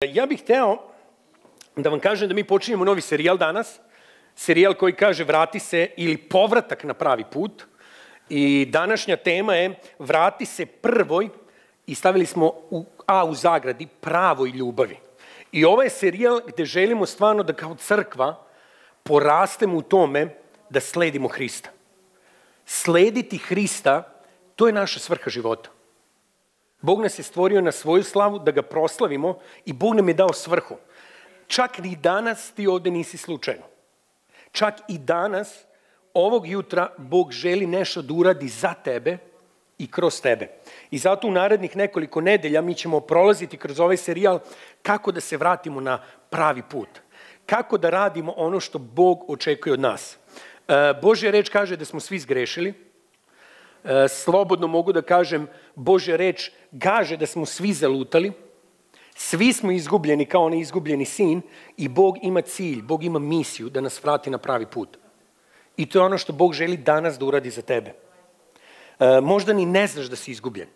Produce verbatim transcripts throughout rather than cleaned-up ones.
Ja bih hteo da vam kažem da mi počinjemo novi serijal danas, serijal koji kaže vrati se ili povratak na pravi put i današnja tema je vrati se prvoj i stavili smo u, A u zagradi pravoj ljubavi. I ovo je serijal gde želimo stvarno da kao crkva porastemo u tome da sledimo Hrista. Slediti Hrista, to je naša svrha života. Bog nas je stvorio na svoju slavu da ga proslavimo i Bog nam je dao svrhu. Čak ni danas ti ovde nisi slučajno. Čak i danas, ovog jutra, Bog želi nešto da uradi za tebe i kroz tebe. I zato u narednih nekoliko nedelja mi ćemo prolaziti kroz ovaj serijal kako da se vratimo na pravi put. Kako da radimo ono što Bog očekuje od nas. Božja reč kaže da smo svi zgrešili. Slobodno mogu da kažem, Božja reč kaže da smo svi zalutali. Svi smo izgubljeni kao onaj izgubljeni sin i Bog ima cilj, Bog ima misiju da nas vrati na pravi put. I to je ono što Bog želi danas da uradi za tebe. E, možda ni ne znaš da si izgubljen,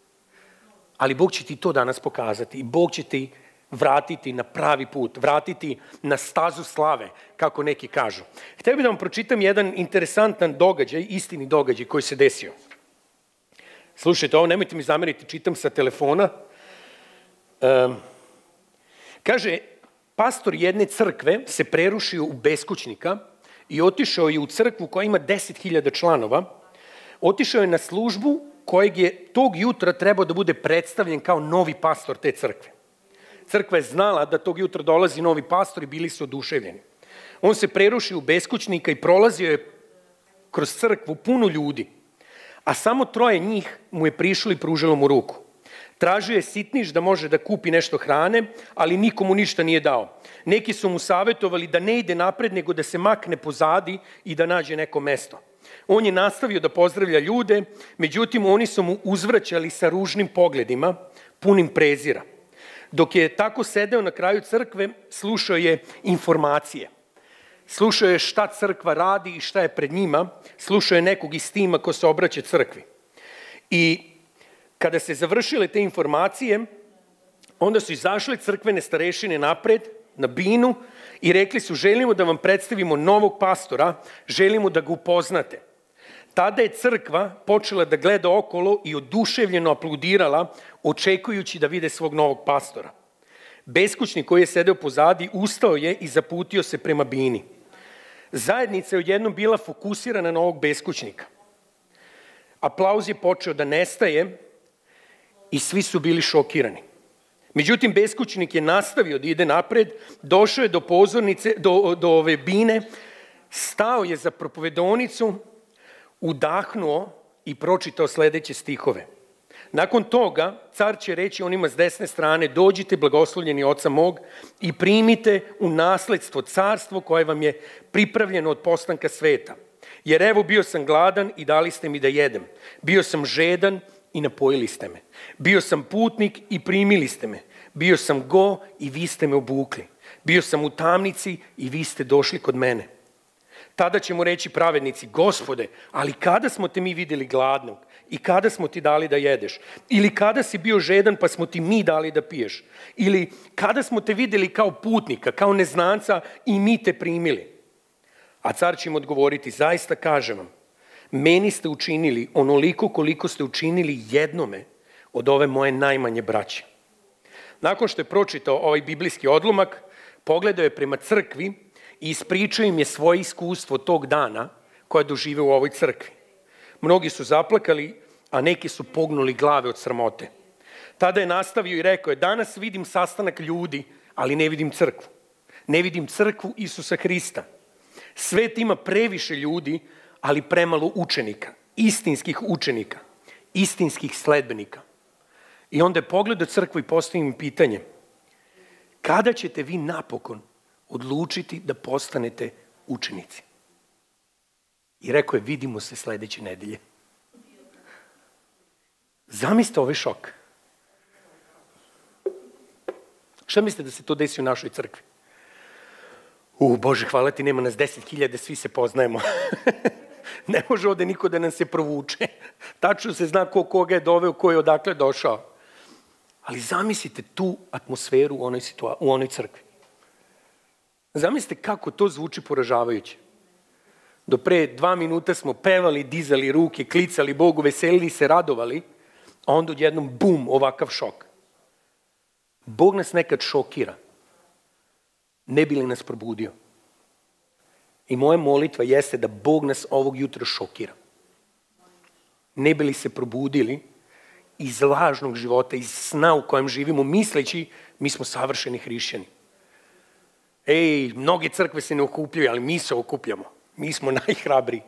ali Bog će ti to danas pokazati i Bog će ti vratiti na pravi put, vratiti na stazu slave, kako neki kažu. Htio bih da vam pročitam jedan interesantan događaj, istini događaj koji se desio. Slušajte, ovo nemojte mi zameriti, čitam sa telefona. Um, kaže, pastor jedne crkve se prerušio u beskućnika i otišao je u crkvu koja ima deset hiljada članova. Otišao je na službu kojeg je tog jutra trebao da bude predstavljen kao novi pastor te crkve. Crkva je znala da tog jutra dolazi novi pastor i bili su oduševljeni. On se prerušio u beskućnika i prolazio je kroz crkvu puno ljudi, a samo troje njih mu je prišlo i pružilo mu ruku. Tražio je sitniš da može da kupi nešto hrane, ali nikomu ništa nije dao. Neki su mu savjetovali da ne ide napred, nego da se makne pozadi i da nađe neko mesto. On je nastavio da pozdravlja ljude, međutim oni su mu uzvraćali sa ružnim pogledima, punim prezira. Dok je tako sedeo na kraju crkve, slušao je informacije. Slušao je šta crkva radi i šta je pred njima. Slušao je nekog iz tima ko se obraća crkvi. I kada se završile te informacije, onda su izašle crkvene starešine napred, na binu, i rekli su, želimo da vam predstavimo novog pastora, želimo da ga upoznate. Tada je crkva počela da gleda okolo i oduševljeno aplaudirala, očekujući da vide svog novog pastora. Beskućnik koji je sedeo pozadi, ustao je i zaputio se prema bini. Zajednica je odjednom bila fokusirana na ovog beskućnika. Aplauz je počeo da nestaje i svi su bili šokirani. Međutim, beskućnik je nastavio da ide napred, došao je do pozornice, do, do ove bine, stao je za propovedonicu, udahnuo i pročitao sledeće stihove. Nakon toga, car će reći onima s desne strane, dođite blagoslovljeni oca mog i primite u nasledstvo carstvo koje vam je pripravljeno od postanka sveta. Jer evo bio sam gladan i dali ste mi da jedem. Bio sam žedan i napojili ste me. Bio sam putnik i primili ste me. Bio sam go i vi ste me obukli. Bio sam u tamnici i vi ste došli kod mene. Tada će mu reći pravednici, Gospode, ali kada smo te mi vidjeli gladnog i kada smo ti dali da jedeš? Ili kada si bio žedan pa smo ti mi dali da piješ? Ili kada smo te vidjeli kao putnika, kao neznanca i mi te primili? A car će im odgovoriti, zaista kažem vam, meni ste učinili onoliko koliko ste učinili jednome od ove moje najmanje braće. Nakon što je pročitao ovaj biblijski odlomak, pogledao je prema crkvi i ispričao im je svoje iskustvo tog dana koje dožive u ovoj crkvi. Mnogi su zaplakali, a neki su pognuli glave od sramote. Tada je nastavio i rekao je, danas vidim sastanak ljudi, ali ne vidim crkvu. Ne vidim crkvu Isusa Hrista. Svet ima previše ljudi, ali premalo učenika, istinskih učenika, istinskih sledbenika. I onda je pogledao crkvu i postavio im pitanje, kada ćete vi napokon odlučiti da postanete učenici? I rekao je, vidimo se sledeće nedelje. Zamislite ovaj šok. Šta mislite da se to desi u našoj crkvi? U, Bože, hvala ti, nema nas deset hiljada, svi se poznajemo. Ne može ovde niko da nam se provuče. Tačno se zna ko koga je doveo, ko je odakle došao. Ali zamislite tu atmosferu u onoj, situa- u onoj crkvi. Zamislite kako to zvuči poražavajuće. Do pre dva minuta smo pevali, dizali ruke, klicali Bogu, veselili se, radovali, a onda odjednom bum, ovakav šok. Bog nas nekad šokira. Ne bi li nas probudio? I moja molitva jeste da Bog nas ovog jutra šokira. Ne bi li se probudili iz lažnog života, iz sna u kojem živimo, misleći mi smo savršeni hrišćani. Ej, mnoge crkve se ne okupljaju, ali mi se okupljamo. Mi smo najhrabriji.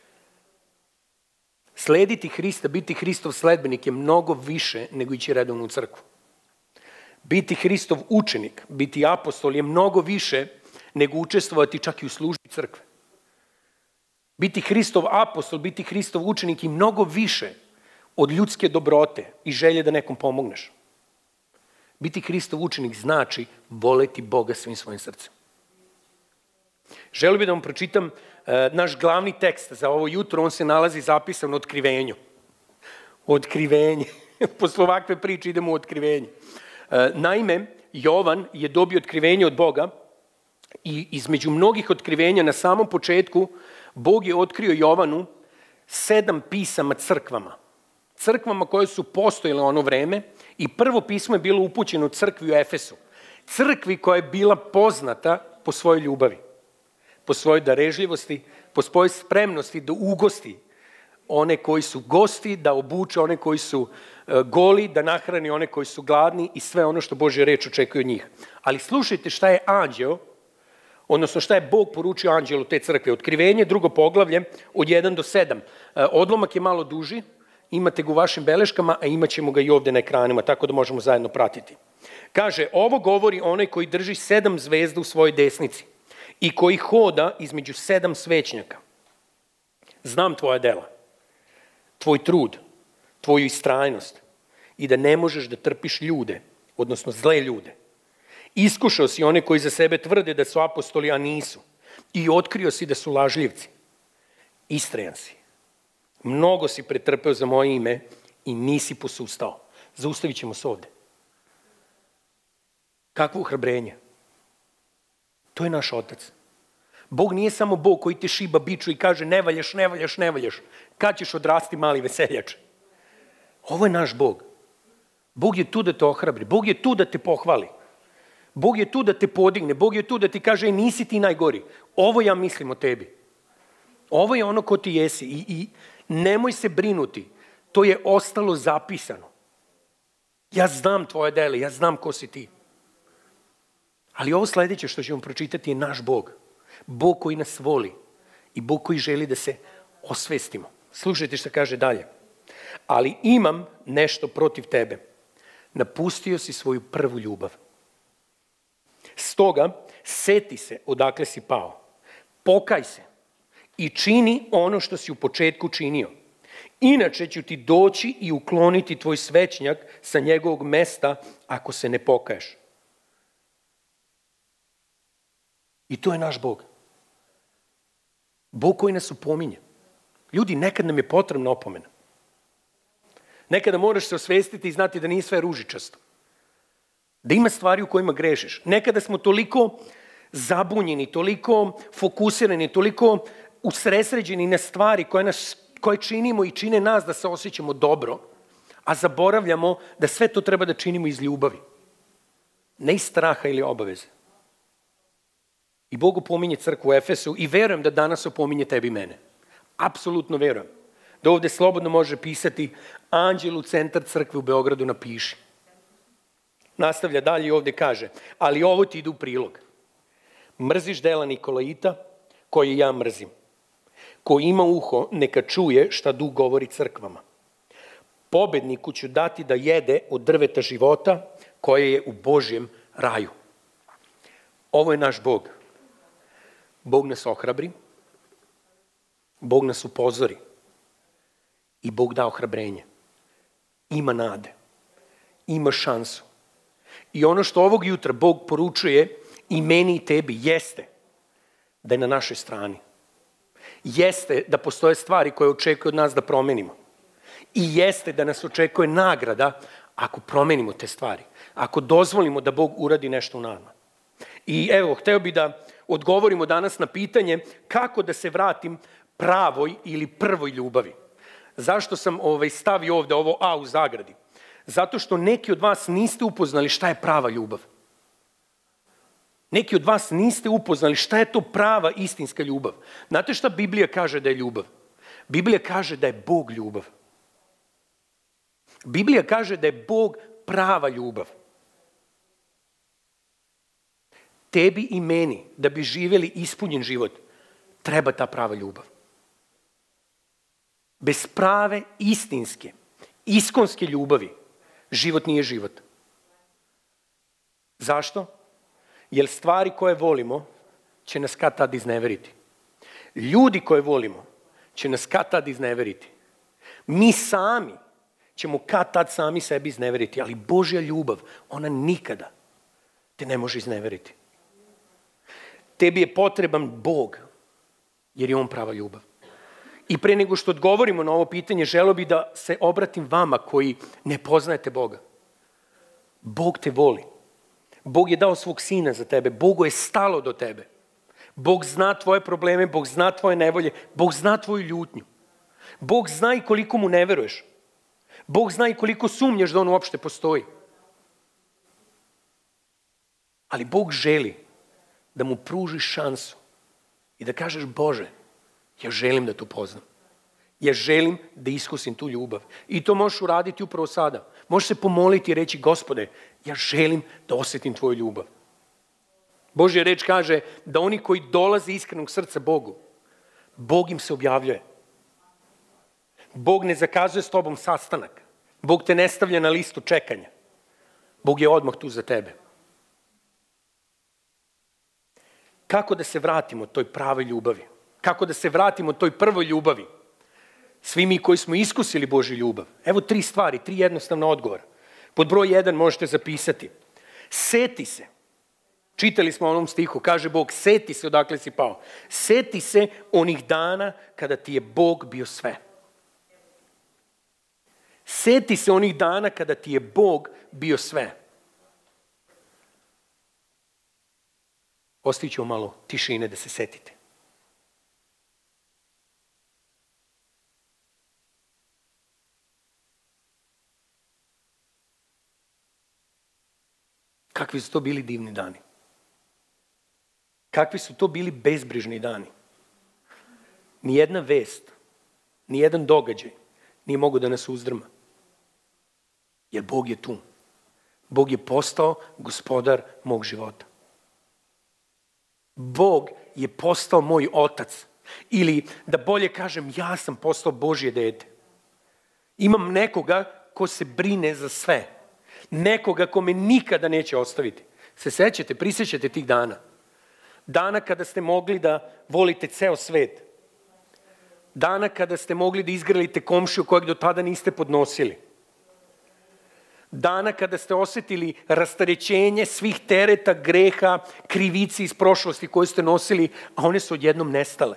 Slediti Hrista, biti Hristov sledbenik je mnogo više nego ići redovno u crkvu. Biti Hristov učenik, biti apostol je mnogo više nego učestvovati čak i u službi crkve. Biti Hristov apostol, biti Hristov učenik je mnogo više od ljudske dobrote i želje da nekom pomogneš. Biti Hristov učenik znači voleti Boga svim svojim srcem. Želio bih da vam pročitam uh, naš glavni tekst za ovo jutro, on se nalazi zapisan u Otkrivenju. Otkrivenje. Posle ovakve priče idemo u Otkrivenje. Uh, naime, Jovan je dobio otkrivenje od Boga i između mnogih otkrivenja na samom početku Bog je otkrio Jovanu sedam pisama crkvama. Crkvama koje su postojile u ono vreme i prvo pismo je bilo upućeno crkvi u Efesu. Crkvi koja je bila poznata po svojoj ljubavi, po svojoj darežljivosti, po svojoj spremnosti da ugosti one koji su gosti, da obuče one koji su goli, da nahrani one koji su gladni i sve ono što Božja reč očekuje od njih. Ali slušajte šta je anđeo, odnosno šta je Bog poručio anđelu te crkve. Otkrivenje, drugo poglavlje, od jedan do sedam. Odlomak je malo duži, imate ga u vašim beleškama, a imat ćemo ga i ovde na ekranima, tako da možemo zajedno pratiti. Kaže, ovo govori onaj koji drži sedam zvezda u svojoj desnici i koji hoda između sedam svećnjaka. Znam tvoja dela, tvoj trud, tvoju istrajnost i da ne možeš da trpiš ljude, odnosno zle ljude. Iskušao si one koji za sebe tvrde da su apostoli, a nisu. I otkrio si da su lažljivci. Istrajan si. Mnogo si pretrpeo za moje ime i nisi posustao. Zaustavit ćemo se ovde. Kakvo ohrabrenje? To je naš Otac. Bog nije samo Bog koji te šiba biču i kaže ne valjaš, ne valjaš, ne valjaš. Kad ćeš odrasti mali veseljač? Ovo je naš Bog. Bog je tu da te ohrabri. Bog je tu da te pohvali. Bog je tu da te podigne. Bog je tu da ti kaže nisi ti najgori. Ovo ja mislim o tebi. Ovo je ono ko ti jesi. I, i nemoj se brinuti. To je ostalo zapisano. Ja znam tvoje dele. Ja znam ko si ti. Ali ovo sledeće što ćemo pročitati je naš Bog. Bog koji nas voli. I Bog koji želi da se osvestimo. Slušajte što kaže dalje. Ali imam nešto protiv tebe. Napustio si svoju prvu ljubav. Stoga, seti se odakle si pao. Pokaj se i čini ono što si u početku činio. Inače ću ti doći i ukloniti tvoj svećnjak sa njegovog mesta ako se ne pokaješ. I to je naš Bog. Bog koji nas upominje. Ljudi, nekad nam je potrebna opomena. Nekada moraš se osvestiti i znati da nije sve ružičasto. Da ima stvari u kojima grešiš. Nekada smo toliko zabunjeni, toliko fokusirani, toliko usresređeni na stvari koje, nas, koje činimo i čine nas da se osjećamo dobro, a zaboravljamo da sve to treba da činimo iz ljubavi. Ne iz straha ili obaveze. I Bog opominje crkvu u Efesu i verujem da danas opominje tebi i mene. Apsolutno verujem. Da ovde slobodno može pisati anđelu centar crkve u Beogradu napiši. Nastavlja dalje i ovde kaže, ali ovo ti ide u prilog. Mrziš dela Nikolaita, koje ja mrzim. Ko ima uho, neka čuje šta Duh govori crkvama. Pobedniku ću dati da jede od drveta života, koje je u Božjem raju. Ovo je naš Bog. Bog nas ohrabri, Bog nas upozori i Bog da ohrabrenje. Ima nade, ima šansu. I ono što ovog jutra Bog poručuje i meni i tebi jeste da je na našoj strani. Jeste da postoje stvari koje očekuje od nas da promenimo. I jeste da nas očekuje nagrada ako promenimo te stvari, ako dozvolimo da Bog uradi nešto u nama. I evo, hteo bi da odgovorimo danas na pitanje kako da se vratim pravoj ili prvoj ljubavi. Zašto sam ovaj, stavio ovde ovo A u zagradi? Zato što neki od vas niste upoznali šta je prava ljubav. Neki od vas niste upoznali šta je to prava istinska ljubav. Znate šta Biblija kaže da je ljubav? Biblija kaže da je Bog ljubav. Biblija kaže da je Bog prava ljubav. Tebi i meni, da bi živjeli ispunjen život, treba ta prava ljubav. Bez prave, istinske, iskonske ljubavi, život nije život. Zašto? Jer stvari koje volimo će nas kad tad izneveriti. Ljudi koje volimo će nas kad tad izneveriti. Mi sami ćemo kad tad sami sebi izneveriti, ali Božja ljubav, ona nikada te ne može izneveriti. Tebi je potreban Bog, jer je On prava ljubav. I pre nego što odgovorimo na ovo pitanje, želeo bih da se obratim vama koji ne poznajete Boga. Bog te voli. Bog je dao svog sina za tebe. Bogu je stalo do tebe. Bog zna tvoje probleme, Bog zna tvoje nevolje, Bog zna tvoju ljutnju. Bog zna i koliko mu ne veruješ. Bog zna i koliko sumnjaš da on uopšte postoji. Ali Bog želi da mu pružiš šansu i da kažeš, Bože, ja želim da te upoznam. Ja želim da iskusim tu ljubav. I to možeš uraditi upravo sada. Možeš se pomoliti i reći, Gospode, ja želim da osjetim tvoju ljubav. Božja reč kaže da oni koji dolaze iskrenog srca Bogu, Bog im se objavljuje. Bog ne zakazuje s tobom sastanak. Bog te ne stavlja na listu čekanja. Bog je odmah tu za tebe. Kako da se vratimo toj pravoj ljubavi? Kako da se vratimo toj prvoj ljubavi? Svi mi koji smo iskusili Božju ljubav. Evo tri stvari, tri jednostavna odgovora. Pod broj jedan možete zapisati. Seti se. Čitali smo u onom stihu, kaže Bog, seti se odakle si pao. Seti se onih dana kada ti je Bog bio sve. Seti se onih dana kada ti je Bog bio sve. Ostavit ću malo tišine da se setite. Kakvi su to bili divni dani. Kakvi su to bili bezbrižni dani. Nijedna vest, nijedan događaj nije mogao da nas uzdrma. Jer Bog je tu. Bog je postao gospodar mog života. Bog je postao moj otac. Ili, da bolje kažem, ja sam postao Božje dete. Imam nekoga ko se brine za sve. Nekoga ko me nikada neće ostaviti. Se sećate, prisjećate tih dana. Dana kada ste mogli da volite ceo svet. Dana kada ste mogli da izgrlite komšiju kojeg do tada niste podnosili. Dana kada ste osjetili rastarećenje svih tereta, greha, krivici iz prošlosti koje ste nosili, a one su odjednom nestale.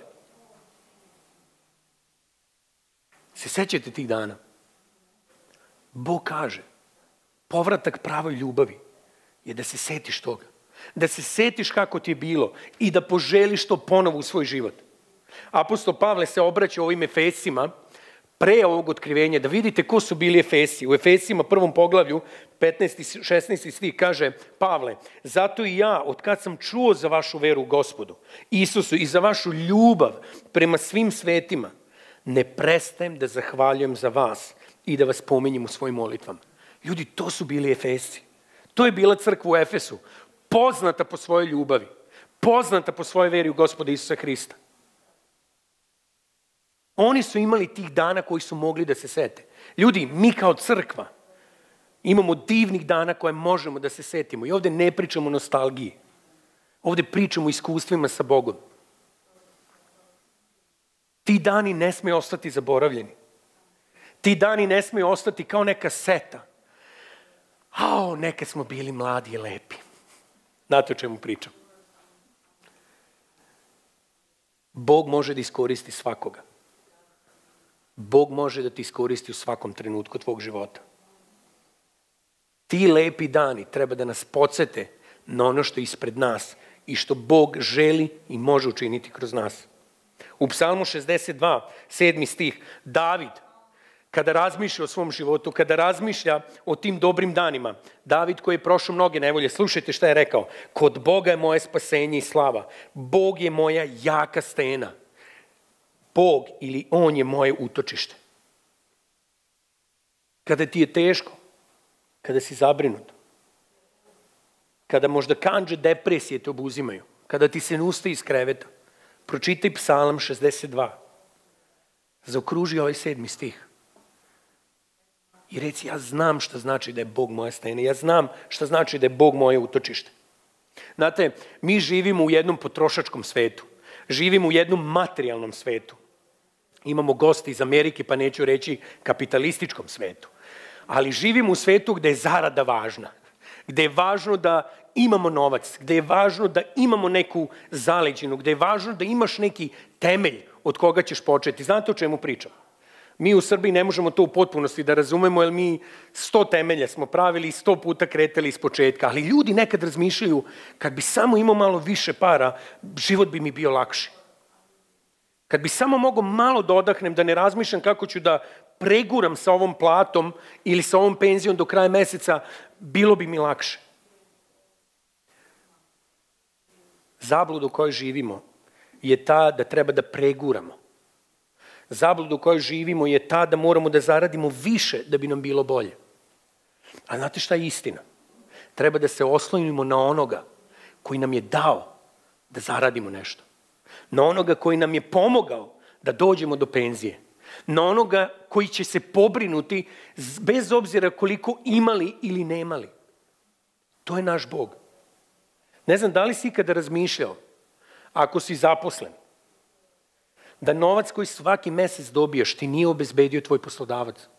Se sećate tih dana? Bog kaže, povratak pravoj ljubavi je da se setiš toga. Da se setiš kako ti je bilo i da poželiš to ponovo u svoj život. Apostol Pavle se obraća ovim Efesima pre ovog otkrivenja, da vidite ko su bili Efesi. U Efesima prvom poglavlju, petnaesti šesnaesti stih kaže Pavle, zato i ja, od kad sam čuo za vašu veru u Gospodu, Isusu, i za vašu ljubav prema svim svetima, ne prestajem da zahvaljujem za vas i da vas pominjem u svojim molitvama. Ljudi, to su bili Efesi. To je bila crkva u Efesu, poznata po svojoj ljubavi, poznata po svojoj veri u Gospoda Isusa Hrista. Oni su imali tih dana koji su mogli da se sete. Ljudi, mi kao crkva imamo divnih dana koje možemo da se setimo. I ovde ne pričamo o nostalgiji. Ovde pričamo o iskustvima sa Bogom. Ti dani ne smiju ostati zaboravljeni. Ti dani ne smiju ostati kao neka seta. Ao, neke smo bili mladi i lepi. Znate o čemu pričam? Bog može da iskoristi svakoga. Bog može da ti iskoristi u svakom trenutku tvog života. Ti lepi dani treba da nas podsete na ono što je ispred nas i što Bog želi i može učiniti kroz nas. U Psalmu šezdeset dva, sedmi stih, David, kada razmišlja o svom životu, kada razmišlja o tim dobrim danima, David koji je prošao mnoge nevolje, slušajte šta je rekao, kod Boga je moje spasenje i slava, Bog je moja jaka stena, Bog ili On je moje utočište. Kada ti je teško, kada si zabrinut, kada možda kandže depresije te obuzimaju, kada ti se ne ustaje iz kreveta, pročitaj Psalam šezdeset dva, zaokruži ovaj sedmi stih i reci, ja znam šta znači da je Bog moja stena, ja znam šta znači da je Bog moje utočište. Znate, mi živimo u jednom potrošačkom svetu, živimo u jednom materijalnom svetu. Imamo goste iz Amerike, pa neću reći kapitalističkom svetu. Ali živimo u svetu gde je zarada važna, gde je važno da imamo novac, gde je važno da imamo neku zaleđinu, gde je važno da imaš neki temelj od koga ćeš početi. Znate o čemu pričam? Mi u Srbiji ne možemo to u potpunosti da razumemo, jer mi sto temelja smo pravili i sto puta kretali iz početka. Ali ljudi nekad razmišljaju, kad bi samo imao malo više para, život bi mi bio lakši. Kad bi samo mogao malo da odahnem, da ne razmišljam kako ću da preguram sa ovom platom ili sa ovom penzijom do kraja meseca, bilo bi mi lakše. Zabluda u kojoj živimo je ta da treba da preguramo. Zabluda u kojoj živimo je ta da moramo da zaradimo više da bi nam bilo bolje. A znate šta je istina? Treba da se oslonimo na onoga koji nam je dao da zaradimo nešto. Na onoga koji nam je pomogao da dođemo do penzije. Na onoga koji će se pobrinuti bez obzira koliko imali ili nemali. To je naš Bog. Ne znam da li si ikada razmišljao, ako si zaposlen, da novac koji svaki mesec dobijaš ti nije obezbedio tvoj poslodavac.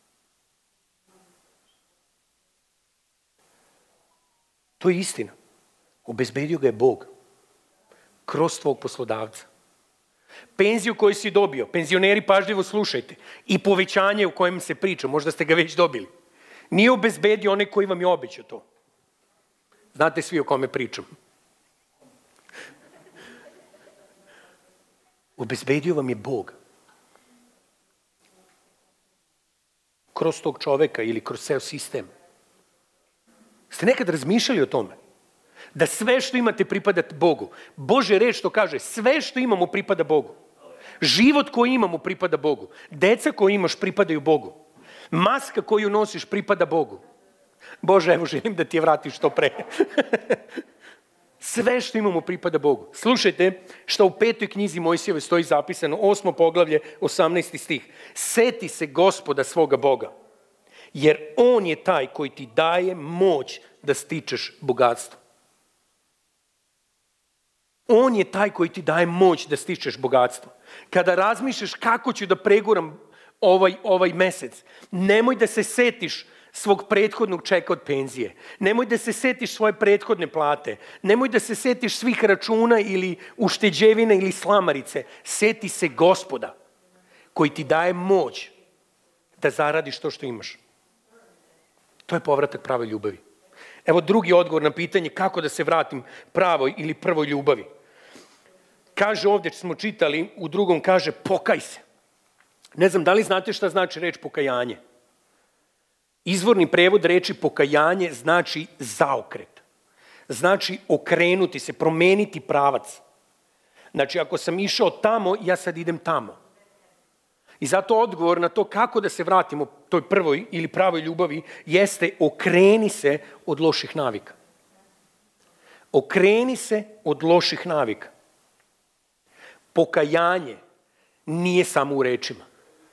To je istina. Obezbedio ga je Bog. Kroz tvog poslodavca. Penziju koju si dobio, penzioneri pažljivo slušajte, i povećanje u kojem se priča, možda ste ga već dobili, nije obezbedio onaj koji vam je obećao to. Znate svi o kome pričam. Obezbedio vam je Bog. Kroz tog čoveka ili kroz ceo sistem. Ste nekad razmišljali o tome? Da sve što imate pripada Bogu. Božja reč to kaže, sve što imamo pripada Bogu. Život koji imamo pripada Bogu. Deca koju imaš pripadaju Bogu. Maska koju nosiš pripada Bogu. Bože, evo želim da ti je vratiš što pre. Sve što imamo pripada Bogu. Slušajte što u petoj knjizi Mojsijeve stoji zapisano, osmo poglavlje, osamnaesti stih. Seti se Gospoda svoga Boga, jer On je taj koji ti daje moć da stičeš bogatstvo. On je taj koji ti daje moć da stičeš bogatstvo. Kada razmišljaš kako ću da preguram ovaj, ovaj mesec, nemoj da se setiš svog prethodnog čeka od penzije. Nemoj da se setiš svoje prethodne plate. Nemoj da se setiš svih računa ili ušteđevina ili slamarice. Seti se Gospoda koji ti daje moć da zaradiš to što imaš. To je povratak pravoj ljubavi. Evo drugi odgovor na pitanje kako da se vratim pravoj ili prvoj ljubavi. Kaže ovdje, smo čitali, u drugom kaže pokaj se. Ne znam, da li znate šta znači reč pokajanje? Izvorni prevod reči pokajanje znači zaokret. Znači okrenuti se, promeniti pravac. Znači ako sam išao tamo, ja sad idem tamo. I zato odgovor na to kako da se vratimo toj prvoj ili pravoj ljubavi jeste okreni se od loših navika. Okreni se od loših navika. Pokajanje nije samo u rečima.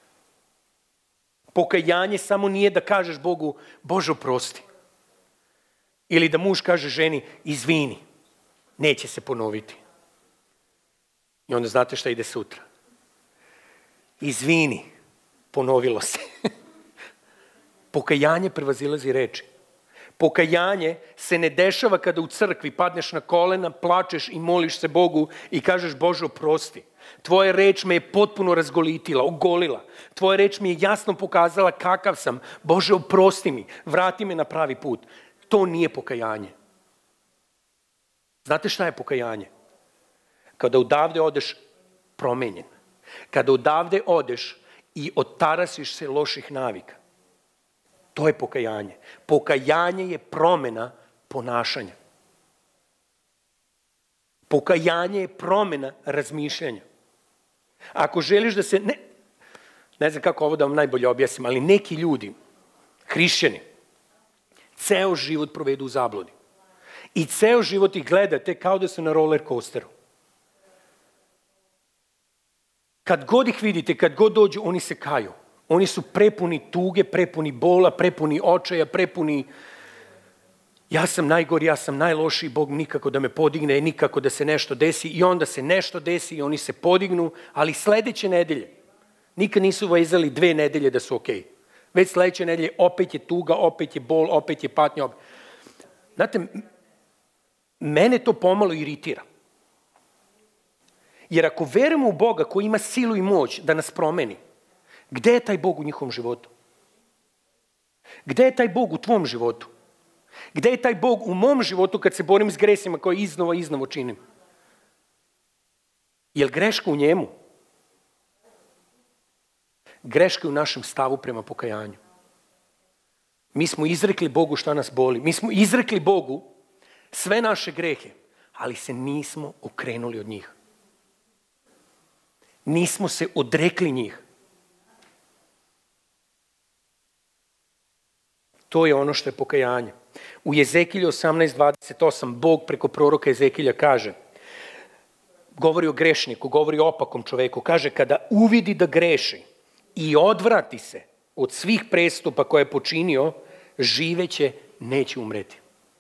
Pokajanje samo nije da kažeš Bogu, Bože oprosti. Ili da muž kaže ženi, izvini, neće se ponoviti. I onda znate šta ide sutra. Izvini, ponovilo se. Pokajanje prevazilazi reči. Pokajanje se ne dešava kada u crkvi padneš na kolena, plačeš i moliš se Bogu i kažeš Bože oprosti. Tvoja reč me je potpuno razgolitila, ogolila. Tvoja reč mi je jasno pokazala kakav sam. Bože, oprosti mi, vrati me na pravi put. To nije pokajanje. Znate šta je pokajanje? Kada odavde odeš promenjen. Kada odavde odeš i otarasiš se loših navika. To je pokajanje. Pokajanje je promjena ponašanja. Pokajanje je promjena razmišljanja. Ako želiš da se, ne, ne znam kako ovo da vam najbolje objasnim, ali neki ljudi, hrišćani, ceo život provedu u zabludi. I ceo život ih gledate kao da su na roller coasteru. Kad god ih vidite, kad god dođu, oni se kaju. Oni su prepuni tuge, prepuni bola, prepuni očaja, prepuni ja sam najgori, ja sam najlošiji, Bog nikako da me podigne, nikako da se nešto desi i onda se nešto desi i oni se podignu, ali sledeće nedelje, nikad nisu vezali dve nedelje da su okej. Već sledeće nedelje opet je tuga, opet je bol, opet je patnja. Opet. Znate, mene to pomalo iritira. Jer ako verujemo u Boga koji ima silu i moć da nas promeni, gde je taj Bog u njihovom životu? Gde je taj Bog u tvom životu? Gde je taj Bog u mom životu kad se borim s gresima koje iznova iznova činim? Je li greška u njemu? Greška je u našem stavu prema pokajanju. Mi smo izrekli Bogu šta nas boli. Mi smo izrekli Bogu sve naše grehe, ali se nismo okrenuli od njih. Nismo se odrekli njih. To je ono što je pokajanje. U Jezekilju osamnaest dvadeset osam Bog preko proroka Jezekilja kaže, govori o grešniku, govori o opakom čoveku, kaže kada uvidi da greši i odvrati se od svih prestupa koje je počinio, živeće, neće umreti.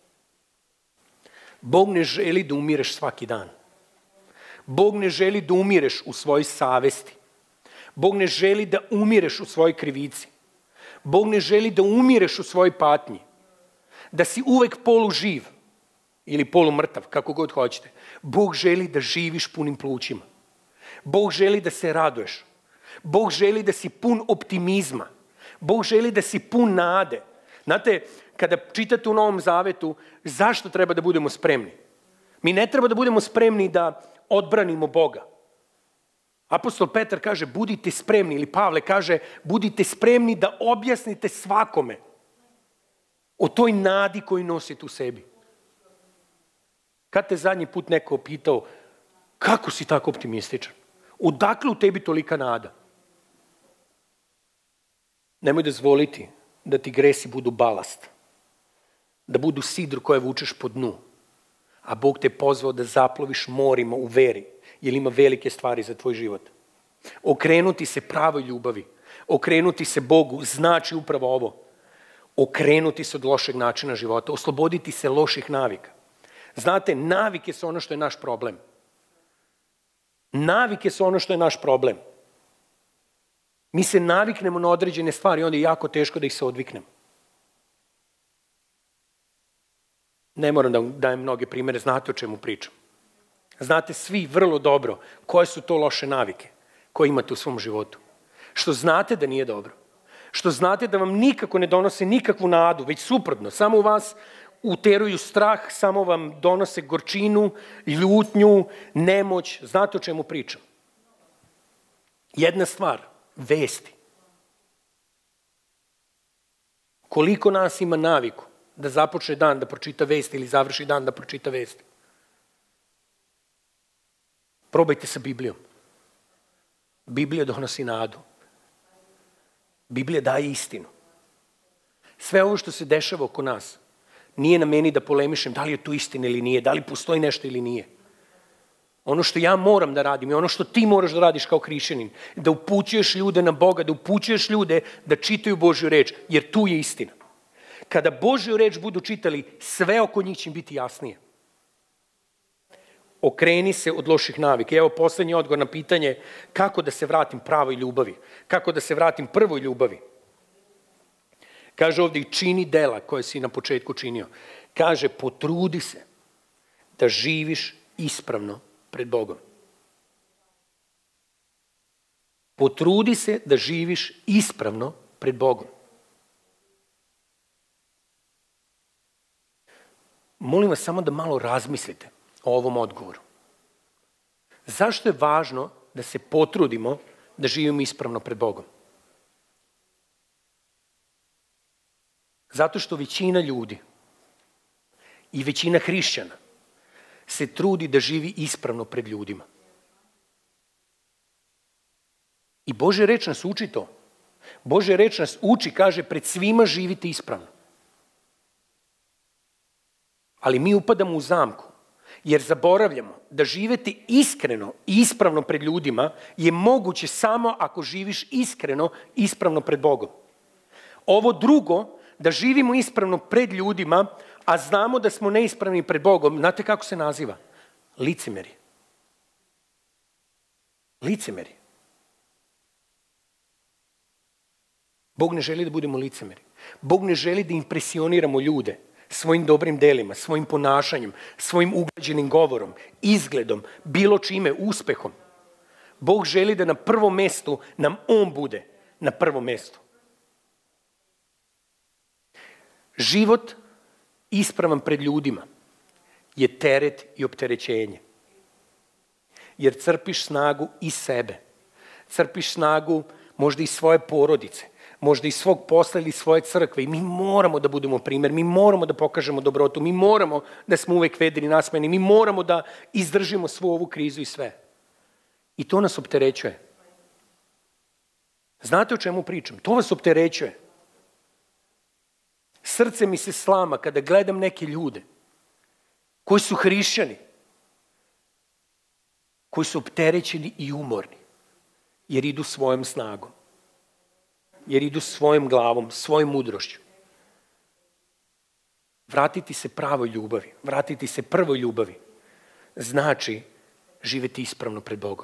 Bog ne želi da umireš svaki dan. Bog ne želi da umireš u svojoj savesti. Bog ne želi da umireš u svojoj krivici. Bog ne želi da umireš u svojoj patnji. Da si uvek poluživ ili polumrtav, kako god hoćete. Bog želi da živiš punim plućima. Bog želi da se raduješ. Bog želi da si pun optimizma. Bog želi da si pun nade. Znate, kada čitate u Novom Zavetu, zašto treba da budemo spremni? Mi ne treba da budemo spremni da odbranimo Boga. Apostol Petar kaže, budite spremni, ili Pavle kaže, budite spremni da objasnite svakome o toj nadi koju nosite u sebi. Kad te zadnji put neko pitao, kako si tako optimističan? Odakle u tebi tolika nada? Nemoj dozvoliti da ti gresi budu balast, da budu sidro koje vučeš po dnu, a Bog te pozvao da zaploviš morima u veri, jer ima velike stvari za tvoj život. Okrenuti se pravoj ljubavi, okrenuti se Bogu, znači upravo ovo. Okrenuti se od lošeg načina života, osloboditi se loših navika. Znate, navike su ono što je naš problem. Navike su ono što je naš problem. Mi se naviknemo na određene stvari i onda je jako teško da ih se odviknemo. Ne moram da dajem mnoge primere, znate o čemu pričam. Znate svi vrlo dobro koje su to loše navike koje imate u svom životu. Što znate da nije dobro. Što znate da vam nikako ne donose nikakvu nadu, već suprotno. Samo u vas uteruju strah, samo vam donose gorčinu, ljutnju, nemoć. Znate o čemu pričam. Jedna stvar, vesti. Koliko nas ima naviku da započne dan da pročita vesti ili završi dan da pročita vesti? Probajte sa Biblijom. Biblija donosi nadu. Biblija daje istinu. Sve ovo što se dešava oko nas, nije na meni da polemišem da li je to istina ili nije, da li postoji nešto ili nije. Ono što ja moram da radim i ono što ti moraš da radiš kao hrišćanin, da upućuješ ljude na Boga, da upućuješ ljude da čitaju Božju reč, jer tu je istina. Kada Božju reč budu čitali, sve oko njih će biti jasnije. Okreni se od loših navika. Evo poslednji odgovor na pitanje kako da se vratim pravoj ljubavi, kako da se vratim prvoj ljubavi. Kaže ovdje i čini dela koje si na početku činio. Kaže potrudi se da živiš ispravno pred Bogom. Potrudi se da živiš ispravno pred Bogom. Molim vas samo da malo razmislite o ovom odgovoru. Zašto je važno da se potrudimo da živimo ispravno pred Bogom? Zato što većina ljudi i većina hrišćana se trudi da živi ispravno pred ljudima. I Božja reč nas uči to. Božja reč nas uči, kaže, pred svima živite ispravno. Ali mi upadamo u zamku, jer zaboravljamo da živeti iskreno i ispravno pred ljudima je moguće samo ako živiš iskreno i ispravno pred Bogom. Ovo drugo, da živimo ispravno pred ljudima, a znamo da smo neispravni pred Bogom, znate kako se naziva? Licemeri. Licemeri. Bog ne želi da budemo licemeri. Bog ne želi da impresioniramo ljude svojim dobrim delima, svojim ponašanjem, svojim ugrađenim govorom, izgledom, bilo čime, uspehom. Bog želi da na prvom mestu nam On bude na prvom mestu. Život ispravan pred ljudima je teret i opterećenje. Jer crpiš snagu iz sebe. Crpiš snagu možda iz svoje porodice, možda iz svog posla ili svoje crkve. I mi moramo da budemo primjer, mi moramo da pokažemo dobrotu, mi moramo da smo uvek vedri nasmejani, mi moramo da izdržimo svu ovu krizu i sve. I to nas opterećuje. Znate o čemu pričam? To vas opterećuje. Srce mi se slama kada gledam neke ljude koji su hrišćani, koji su opterećeni i umorni, jer idu svojom snagom, jer idu svojom glavom, svojom mudrošću. Vratiti se pravoj ljubavi, vratiti se prvoj ljubavi, znači živeti ispravno pred Bogom.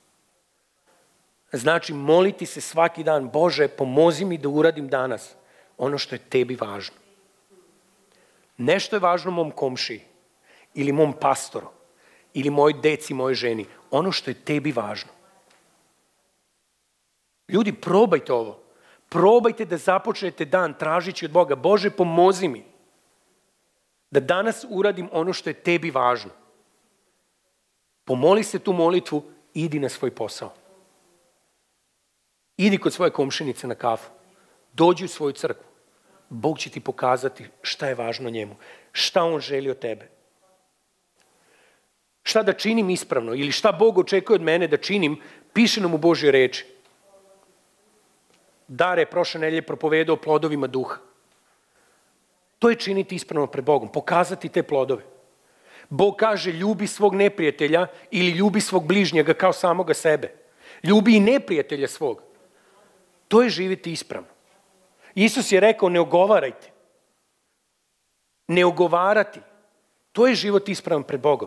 Znači moliti se svaki dan, Bože, pomozi mi da uradim danas ono što je tebi važno. Nešto je važno mom komšiji, ili mom pastoru, ili moj deci, mojoj ženi. Ono što je tebi važno. Ljudi, probajte ovo. Probajte da započnete dan tražići od Boga, Bože, pomozi mi da danas uradim ono što je tebi važno. Pomoli se tu molitvu i idi na svoj posao. Idi kod svoje komšinice na kafu. Dođi u svoju crkvu. Bog će ti pokazati šta je važno njemu, šta On želi od tebe. Šta da činim ispravno ili šta Bog očekuje od mene da činim, piše nam u Božjoj reči. Dare je prošle nedelje propovedao o plodovima duha. To je činiti ispravno pred Bogom, pokazati te plodove. Bog kaže ljubi svog neprijatelja ili ljubi svog bližnjega kao samoga sebe. Ljubi i neprijatelja svog. To je živjeti ispravno. Isus je rekao ne ogovarajte. Ne ogovarati. To je život ispravan pred Bogom.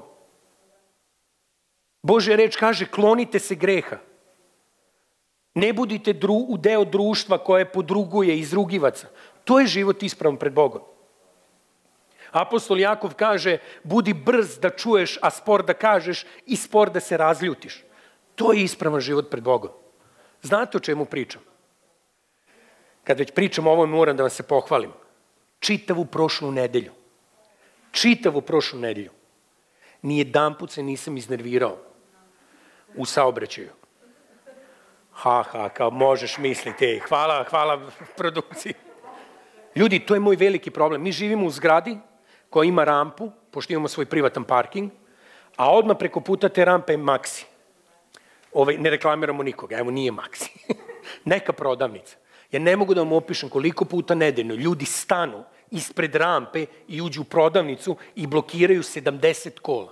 Božja reč kaže klonite se greha. Ne budite dru, u deo društva koje podruguje, izrugivaca. To je život ispravan pred Bogom. Apostol Jakov kaže budi brz da čuješ, a spor da kažeš i spor da se razljutiš. To je ispravan život pred Bogom. Znate o čemu pričam? Kad već pričam o ovome, moram da vam se pohvalim. Čitavu prošlu nedelju, čitavu prošlu nedelju, nijedanput se nisam iznervirao u saobraćaju. Ha, ha, kao možeš misliti, hvala, hvala produkciji. Ljudi, to je moj veliki problem. Mi živimo u zgradi koja ima rampu, pošto imamo svoj privatan parking, a odmah preko puta te rampe je Maxi. Ovaj, ne reklamiramo nikoga, evo nije Maxi. Neka prodavnica. Ja ne mogu da vam opišem koliko puta nedeljno ljudi stanu ispred rampe i uđu u prodavnicu i blokiraju sedamdeset kola.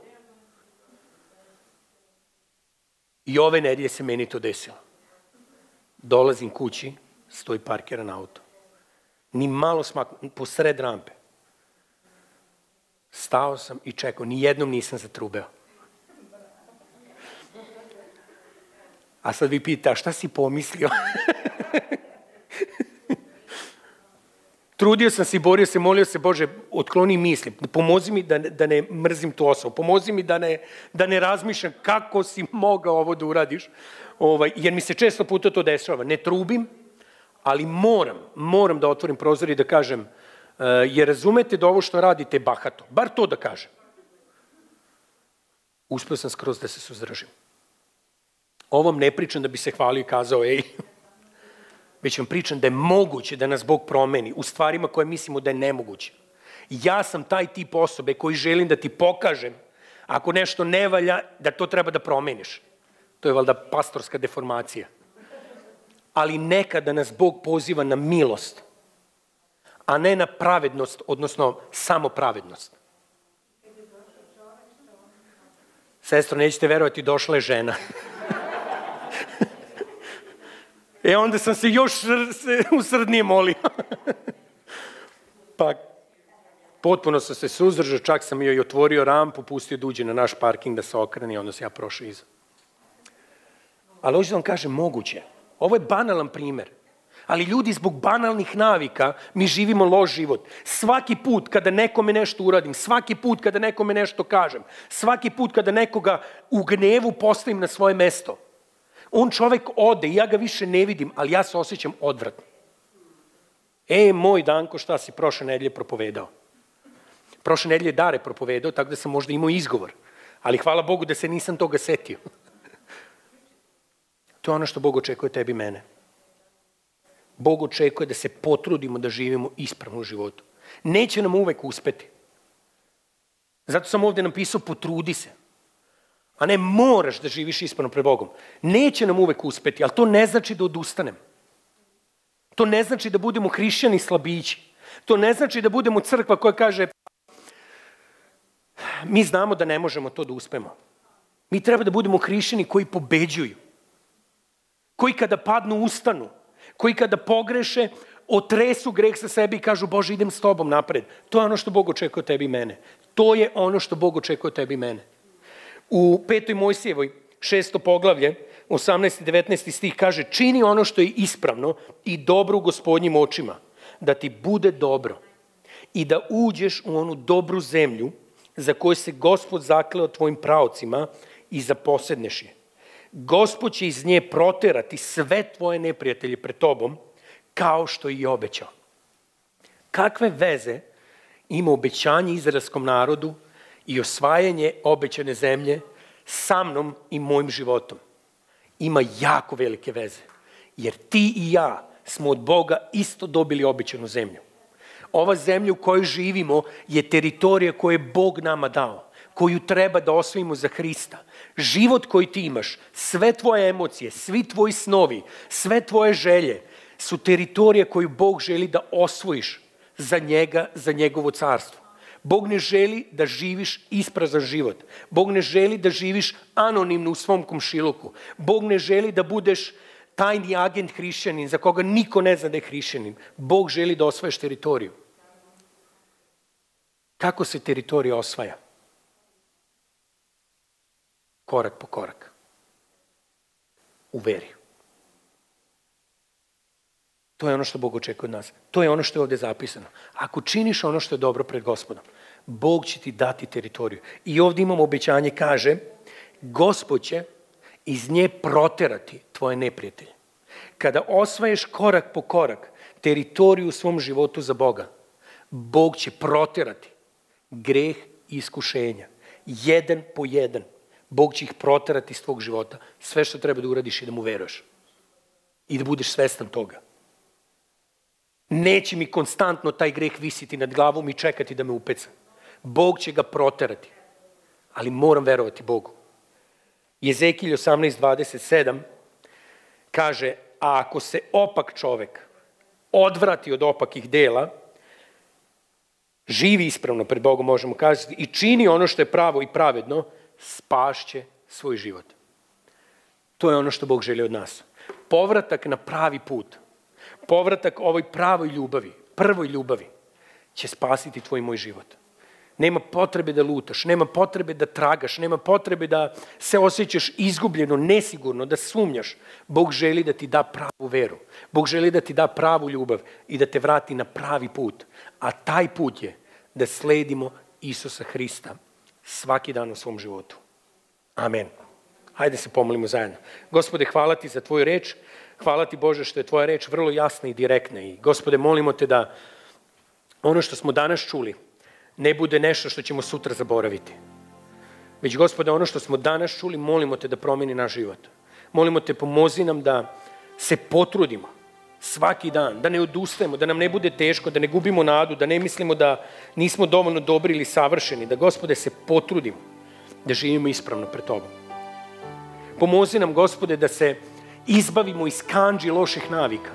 I ove nedelje se meni to desilo. Dolazim kući, stoji parkiran auto. Ni malo smaknu, posred rampe. Stao sam i čekao, ni jednom nisam zatrubeo. A sad vi pita, šta si pomislio? trudio sam se i borio se, molio se, Bože, otkloni misli, pomozi mi da, da ne mrzim tu osobu, pomozi mi da ne, da ne razmišljam kako si mogao ovo da uradiš, ovaj, jer mi se često puta to dešava. Ne trubim, ali moram, moram da otvorim prozor i da kažem, uh, jer razumete da ovo što radite je bahato, bar to da kažem. Uspeo sam skroz da se suzdržim. Ovom ne pričam da bi se hvalio i kazao, ej, već vam pričam da je moguće da nas Bog promeni u stvarima koje mislimo da je nemoguće. Ja sam taj tip osobe koji želim da ti pokažem, ako nešto ne valja, da to treba da promeniš. To je valjda pastorska deformacija. Ali nekada nas Bog poziva na milost, a ne na pravednost, odnosno samo pravednost. Sestro, nećete verovati, došla je žena. E, onda sam se još usrdnije molio. Pa, potpuno sam se suzdržao, čak sam joj otvorio rampu, pustio da uđe na naš parking, da se okrene i onda se ja prošao iza. Ali hoću da vam kažem, moguće. Ovo je banalan primer. Ali ljudi, zbog banalnih navika, mi živimo loš život. Svaki put kada nekome nešto uradim, svaki put kada nekome nešto kažem, svaki put kada nekoga u gnevu postavim na svoje mesto, on čovek ode i ja ga više ne vidim, ali ja se osjećam odvratno. E, moj Danko, šta si prošle nedelje propovedao? Prošle nedelje Dare propovedao, tako da sam možda imao izgovor. Ali hvala Bogu da se nisam toga setio. To je ono što Bog očekuje tebi i mene. Bog očekuje da se potrudimo da živimo ispravno u životu. Neće nam uvek uspeti. Zato sam ovde napisao potrudi se. A ne moraš da živiš ispravno pred Bogom. Neće nam uvek uspeti, ali to ne znači da odustanem. To ne znači da budemo hrišćani slabići. To ne znači da budemo crkva koja kaže mi znamo da ne možemo to da uspemo. Mi treba da budemo hrišćani koji pobeđuju. Koji kada padnu ustanu. Koji kada pogreše otresu greh sa sebi i kažu Bože idem s tobom napred. To je ono što Bog očekuje od tebi i mene. To je ono što Bog očekuje od tebi i mene. U petoj Mojsijevoj, šesto poglavlje, osamnaesti i devetnaesti stih kaže čini ono što je ispravno i dobro u Gospodnjim očima, da ti bude dobro i da uđeš u onu dobru zemlju za koju se Gospod zakleo tvojim praocima i zaposedneš je. Gospod će iz nje proterati sve tvoje neprijatelje pred tobom, kao što je i obećao. Kakve veze ima obećanje izraelskom narodu i osvajanje obećane zemlje sa mnom i mojim životom? Ima jako velike veze, jer ti i ja smo od Boga isto dobili obećanu zemlju. Ova zemlja u kojoj živimo je teritorija koju je Bog nama dao, koju treba da osvojimo za Hrista. Život koji ti imaš, sve tvoje emocije, svi tvoji snovi, sve tvoje želje su teritorija koju Bog želi da osvojiš za njega, za njegovo carstvo. Bog ne želi da živiš isprazan život. Bog ne želi da živiš anonimno u svom komšiluku. Bog ne želi da budeš tajni agent hrišćanin za koga niko ne zna da je hrišćanin. Bog želi da osvajaš teritoriju. Kako se teritorija osvaja? Korak po korak. U veri. To je ono što Bog očekuje od nas. To je ono što je ovde zapisano. Ako činiš ono što je dobro pred Gospodom, Bog će ti dati teritoriju. I ovde imamo obećanje, kaže, Gospod će iz nje proterati tvoje neprijatelje. Kada osvaješ korak po korak teritoriju u svom životu za Boga, Bog će proterati greh i iskušenja. Jedan po jedan. Bog će ih proterati iz tvog života. Sve što treba da uradiš i da mu veruješ. I da budeš svestan toga. Neće mi konstantno taj greh visiti nad glavom i čekati da me upeca. Bog će ga proterati. Ali moram verovati Bogu. Jezekilj osamnaest dvadeset sedam kaže, a ako se opak čovek odvrati od opakih dela, živi ispravno pred Bogom, možemo kazati, i čini ono što je pravo i pravedno, spašće svoj život. To je ono što Bog želi od nas. Povratak na pravi put, povratak ovoj pravoj ljubavi, prvoj ljubavi, će spasiti tvoj i moj život. Nema potrebe da lutaš, nema potrebe da tragaš, nema potrebe da se osjećaš izgubljeno, nesigurno, da sumnjaš. Bog želi da ti da pravu veru. Bog želi da ti da pravu ljubav i da te vrati na pravi put. A taj put je da sledimo Isusa Hrista svaki dan u svom životu. Amen. Hajde se pomolimo zajedno. Gospode, hvala ti za tvoju reč. Hvala ti, Bože, što je tvoja reč vrlo jasna i direktna. I Gospode, molimo te da ono što smo danas čuli ne bude nešto što ćemo sutra zaboraviti. Već, Gospode, ono što smo danas čuli, molimo te da promeni naš život. Molimo te, pomozi nam da se potrudimo svaki dan, da ne odustajemo, da nam ne bude teško, da ne gubimo nadu, da ne mislimo da nismo dovoljno dobri ili savršeni, da, Gospode, se potrudimo da živimo ispravno pred tobom. Pomozi nam, Gospode, da se izbavimo iz kandži loših navika.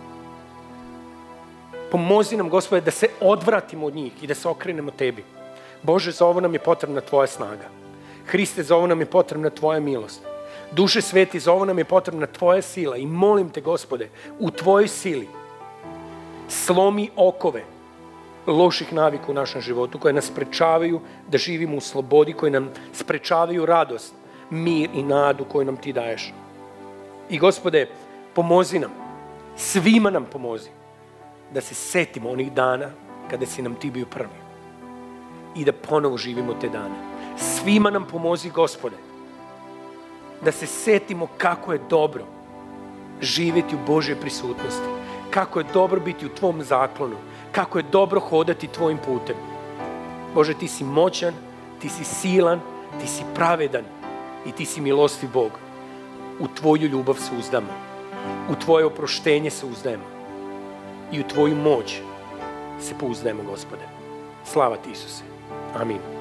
Pomozi nam, Gospode, da se odvratimo od njih i da se okrenemo tebi. Bože, za ovo nam je potrebna tvoja snaga. Hriste, za ovo nam je potrebna tvoja milost. Duše sveti, za ovo nam je potrebna tvoja sila. I molim te, Gospode, u tvojoj sili slomi okove loših navika u našem životu, koje nas sprečavaju da živimo u slobodi, koje nam sprečavaju radost, mir i nadu koju nam ti daješ. I, Gospode, pomozi nam, svima nam pomozi, da se setimo onih dana kada si nam ti bio prvi i da ponovo živimo te dane. Svima nam pomozi, Gospode, da se setimo kako je dobro živjeti u Božjoj prisutnosti, kako je dobro biti u tvom zaklonu, kako je dobro hodati tvojim putem. Bože, ti si moćan, ti si silan, ti si pravedan i ti si milostiv Bog. U tvoju ljubav se uzdamo, u tvoje oproštenje se uzdajemo i u tvoju moć se pouzdajemo, Gospode. Slava ti, Isuse. Amin.